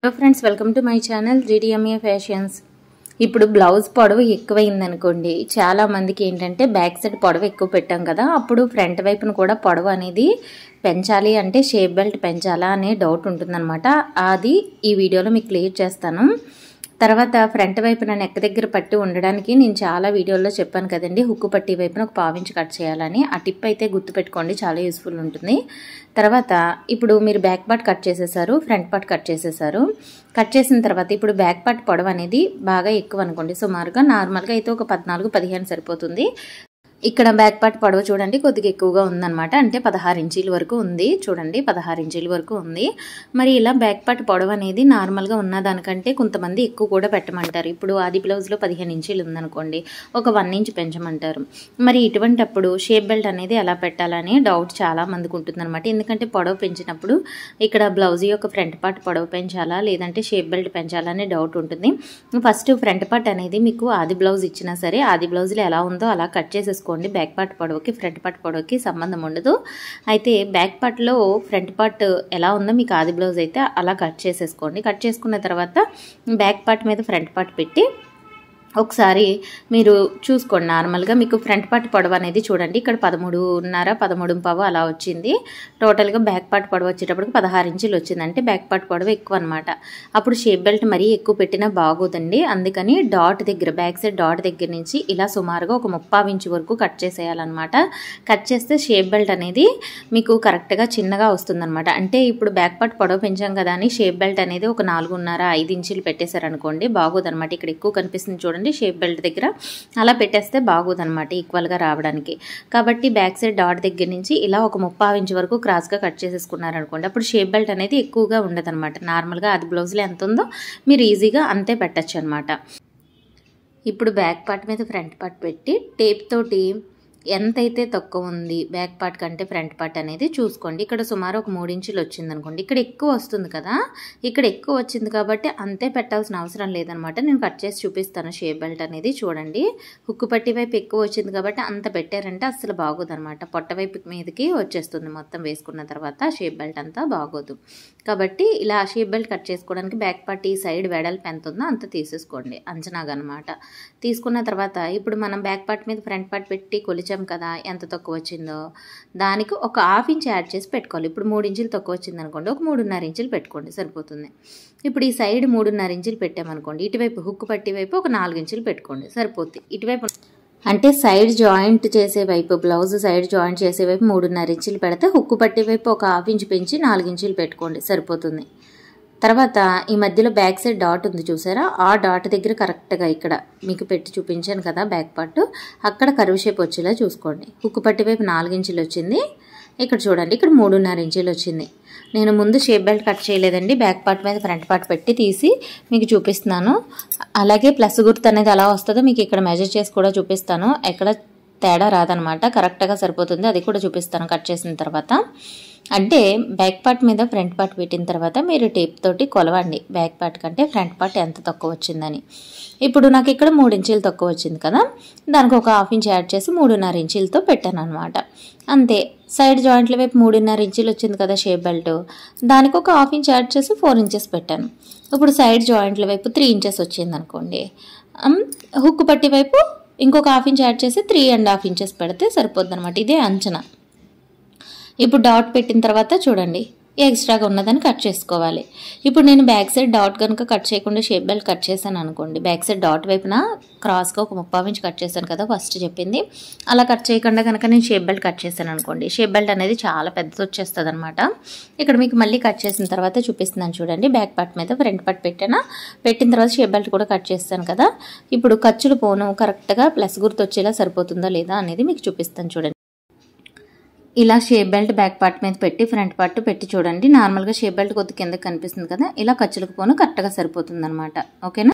Hello friends, welcome to my channel GDMA fashions. ఇప్పుడు blouse పొడవు ఎక్కువైంది అనుకోండి, చాలా మందికి ఏంటంటే బ్యాక్ సైడ్ పొడవు ఎక్కువ పెట్టాం కదా, అప్పుడు ఫ్రంట్ వైపున కూడా పొడవు అనేది పెంచాలి అంటే షేప్ బెల్ట్ పెంచాలా అనే డౌట్ ఉంటుందన్నమాట. అది ఈ వీడియోలో మీకు క్లియర్ చేస్తాను. తర్వాత ఫ్రంట్ వైపున నెక్ దగ్గర పట్టి ఉండడానికి నేను చాలా వీడియోల్లో చెప్పాను కదండి, హుక్కు పట్టి వైపున ఒక పావించి కట్ చేయాలని. ఆ టిప్ అయితే గుర్తుపెట్టుకోండి, చాలా యూస్ఫుల్ ఉంటుంది. తర్వాత ఇప్పుడు మీరు బ్యాక్ పార్ట్ కట్ చేసేసారు, ఫ్రంట్ పార్ట్ కట్ చేసేసారు. కట్ చేసిన తర్వాత ఇప్పుడు బ్యాక్ పార్ట్ పొడవు అనేది బాగా ఎక్కువ అనుకోండి, సుమారుగా నార్మల్గా అయితే ఒక 14-15 సరిపోతుంది. ఇక్కడ బ్యాక్ పార్ట్ పొడవు చూడండి కొద్దిగా ఎక్కువగా ఉందన్నమాట, అంటే 16 ఇంచీల వరకు ఉంది. చూడండి 16 ఇంచీల వరకు ఉంది. మరి ఇలా బ్యాక్ పార్ట్ పొడవు అనేది నార్మల్గా ఉన్నదానికంటే కొంతమంది ఎక్కువ కూడా పెట్టమంటారు. ఇప్పుడు ఆది బ్లౌజ్లో 15 ఇంచీలు ఉందనుకోండి, ఒక 1 ఇంచ్ పెంచమంటారు. మరి ఇటువంటప్పుడు షేప్ బెల్ట్ అనేది ఎలా పెట్టాలని డౌట్ చాలా మందికి ఉంటుందన్నమాట. ఎందుకంటే పొడవు పెంచినప్పుడు ఇక్కడ బ్లౌజ్ యొక్క ఫ్రంట్ పార్ట్ పొడవు పెంచాలా లేదంటే షేప్ బెల్ట్ పెంచాలా అనే డౌట్ ఉంటుంది. ఫస్ట్ ఫ్రంట్ పార్ట్ అనేది మీకు ఆది బ్లౌజ్ ఇచ్చినా సరే ఆది బ్లౌజ్లో ఎలా ఉందో అలా కట్ చేసేసుకోండి. బ్యాక్ పార్ట్ పొడవుకి ఫ్రంట్ పార్ట్ పొడవుకి సంబంధం ఉండదు. అయితే బ్యాక్ పార్ట్లో ఫ్రంట్ పార్ట్ ఎలా ఉందో మీకు ఆది బ్లౌజ్ అయితే అలా కట్ చేసేసుకోండి. కట్ చేసుకున్న తర్వాత బ్యాక్ పార్ట్ మీద ఫ్రంట్ పార్ట్ పెట్టి ఒకసారి మీరు చూసుకోండి. నార్మల్గా మీకు ఫ్రంట్ పార్ట్ పొడవు అనేది చూడండి, ఇక్కడ 13.5 13.5 అలా వచ్చింది. టోటల్గా బ్యాక్ పార్ట్ పొడవు వచ్చేటప్పటికి 16 ఇంచులు వచ్చింది, అంటే బ్యాక్ పార్ట్ పొడవు ఎక్కువ అనమాట. అప్పుడు షేప్ బెల్ట్ మరీ ఎక్కువ పెట్టినా బాగోదండి. అందుకని డాట్ దగ్గర బ్యాక్ సైడ్ డాట్ దగ్గర నుంచి ఇలా సుమారుగా ఒక 30 ఇంచు వరకు కట్ చేసేయాలన్నమాట. కట్ చేస్తే షేప్ బెల్ట్ అనేది మీకు కరెక్ట్గా చిన్నగా వస్తుందన్నమాట. అంటే ఇప్పుడు బ్యాక్ పార్ట్ పొడవు పెంచాం కదా అని షేప్ బెల్ట్ అనేది ఒక 4.5-5 ఇంచులు పెట్టేశారనుకోండి, బాగోదన్నమాట. ఇక్కడ ఎక్కువ కనిపిస్తుంది చూడండి షేప్ బెల్ట్ దగ్గర, అలా పెట్టేస్తే బాగోదన్నమాట ఈక్వల్గా రావడానికి. కాబట్టి బ్యాక్ సైడ్ డాట్ దగ్గర నుంచి ఇలా ఒక 30 ఇంచు వరకు క్రాస్గా కట్ చేసేసుకున్నారనుకోండి, అప్పుడు షేప్ బెల్ట్ అనేది ఎక్కువగా ఉండదన్నమాట. నార్మల్గా అది బ్లౌజ్లో ఎంత ఉందో మీరు ఈజీగా అంతే పెట్టచ్చు అనమాట. ఇప్పుడు బ్యాక్ పార్ట్ మీద ఫ్రంట్ పార్ట్ పెట్టి టేప్ తోటి ఎంతైతే తక్కువ ఉంది బ్యాక్ పార్ట్ కంటే ఫ్రంట్ పార్ట్ అనేది చూసుకోండి. ఇక్కడ సుమారు ఒక 3 ఇంచులు వచ్చింది అనుకోండి, ఇక్కడ ఎక్కువ వస్తుంది కదా, ఇక్కడ ఎక్కువ వచ్చింది కాబట్టి అంతే పెట్టాల్సిన అవసరం లేదనమాట. నేను కట్ చేసి చూపిస్తాను. షేప్ బెల్ట్ అనేది చూడండి, హుక్కు పట్టి వైపు ఎక్కువ వచ్చింది కాబట్టి అంత పెట్టారంటే అస్సలు బాగోదనమాట. పొట్ట వైపు మీదకి వచ్చేస్తుంది మొత్తం వేసుకున్న తర్వాత, షేప్ బెల్ట్ అంతా బాగోదు. కాబట్టి ఇలా షేప్ బెల్ట్ కట్ చేసుకోవడానికి బ్యాక్ పార్ట్ ఈ సైడ్ వెడల్పు ఎంత ఉందో అంత తీసేసుకోండి, అంచనాగా అనమాట. తీసుకున్న తర్వాత ఇప్పుడు మనం బ్యాక్ పార్ట్ మీద ఫ్రంట్ పార్ట్ పెట్టి కొలిచాం కదా, ఎంత తక్కువ వచ్చిందో దానికి ఒక 1/2 ఇంచ్ యాడ్ చేసి పెట్టుకోవాలి. ఇప్పుడు 3 ఇంచులు తక్కువ వచ్చింది అనుకోండి, ఒక 3.5 ఇంచులు పెట్టుకోండి సరిపోతుంది. ఇప్పుడు ఈ సైడ్ 3.5 ఇంచులు పెట్టామనుకోండి, ఇటువైపు హుక్కు పట్టి వైపు ఒక 4 ఇంచులు పెట్టుకోండి సరిపోతుంది. ఇటువైపు అంటే సైడ్ జాయింట్ చేసే వైపు, బ్లౌజ్ సైడ్ జాయింట్ చేసే వైపు 3.5 ఇంచులు పెడితే హుక్కు పట్టి వైపు ఒక 1/2 ఇంచు పెంచి 4 ఇంచులు పెట్టుకోండి సరిపోతుంది. తర్వాత ఈ మధ్యలో బ్యాక్ సైడ్ డాట్ ఉంది చూసారా, ఆ డాట్ దగ్గర కరెక్ట్గా ఇక్కడ మీకు పెట్టి చూపించాను కదా బ్యాక్ పార్ట్, అక్కడ కర్వ్ షేప్ వచ్చేలా చూసుకోండి. హుక్కు పట్టి వైపు 4 ఇంచులు వచ్చింది, ఇక్కడ చూడండి ఇక్కడ 3.5 ఇంచులు వచ్చింది. నేను ముందు షేప్ బెల్ట్ కట్ చేయలేదండి, బ్యాక్ పార్ట్ మీద ఫ్రంట్ పార్ట్ పెట్టి తీసి మీకు చూపిస్తున్నాను. అలాగే ప్లస్ గుర్తు అనేది ఎలా వస్తుందో మీకు ఇక్కడ మెజర్ చేసి కూడా చూపిస్తాను. ఎక్కడ తేడా రాదనమాట, కరెక్ట్గా సరిపోతుంది. అది కూడా చూపిస్తాను కట్ చేసిన తర్వాత. అంటే బ్యాక్ పార్ట్ మీద ఫ్రంట్ పార్ట్ పెట్టిన తర్వాత మీరు టేప్ తోటి కొలవండి బ్యాక్ పార్ట్ కంటే ఫ్రంట్ పార్ట్ ఎంత తక్కువ వచ్చిందని. ఇప్పుడు నాకు ఇక్కడ 3 ఇంచులు తక్కువ వచ్చింది కదా, దానికి ఒక 1/2 ఇంచ్ యాడ్ చేసి 3.5 ఇంచులతో పెట్టాను అనమాట. అంతే. సైడ్ జాయింట్ల వైపు 3.5 ఇంచులు వచ్చింది కదా షేప్ బెల్ట్, దానికి ఒక 1/2 ఇంచ్ యాడ్ చేసి 4 ఇంచెస్ పెట్టాను. ఇప్పుడు సైడ్ జాయింట్ల వైపు 3 ఇంచెస్ వచ్చింది అనుకోండి, హుక్కు పట్టి వైపు ఇంకొక 1/2 ఇంచ్ యాడ్ చేసి 3.5 ఇంచెస్ పెడితే సరిపోద్ది అనమాట. ఇదే అంచనా. ఇప్పుడు డాట్ పెట్టిన తర్వాత చూడండి ఎక్స్ట్రాగా ఉన్నదని కట్ చేసుకోవాలి. ఇప్పుడు నేను బ్యాక్ సైడ్ డాట్ కనుక కట్ చేయకుండా షేప్ బెల్ట్ కట్ చేశాను అనుకోండి, బ్యాక్ సైడ్ డాట్ వైపున క్రాస్గా ఒక 30 ఇంచ్ కట్ చేశాను కదా ఫస్ట్ చెప్పింది, అలా కట్ చేయకుండా కనుక నేను షేప్ బెల్ట్ కట్ చేశాను అనుకోండి, షేప్ బెల్ట్ అనేది చాలా పెద్దది వచ్చేస్తుంది అనమాట. ఇక్కడ మీకు మళ్ళీ కట్ చేసిన తర్వాత చూపిస్తున్నాను చూడండి. బ్యాక్ పార్ట్ మీద ఫ్రంట్ పార్ట్ పెట్టిన తర్వాత షేప్ బెల్ట్ కూడా కట్ చేస్తాను కదా, ఇప్పుడు ఖర్చులు పోను కరెక్ట్గా ప్లస్ గుర్తు వచ్చేలా సరిపోతుందా లేదా అనేది మీకు చూపిస్తాను చూడండి. ఇలా షేప్ బెల్ట్ బ్యాక్ పార్ట్ మీద పెట్టి ఫ్రంట్ పార్ట్ పెట్టి చూడండి, నార్మల్గా షేప్ బెల్ట్ కొద్ది కిందకి కనిపిస్తుంది కదా, ఇలా ఖర్చులకు పోను కరెక్ట్గా సరిపోతుంది అనమాట. ఓకేనా.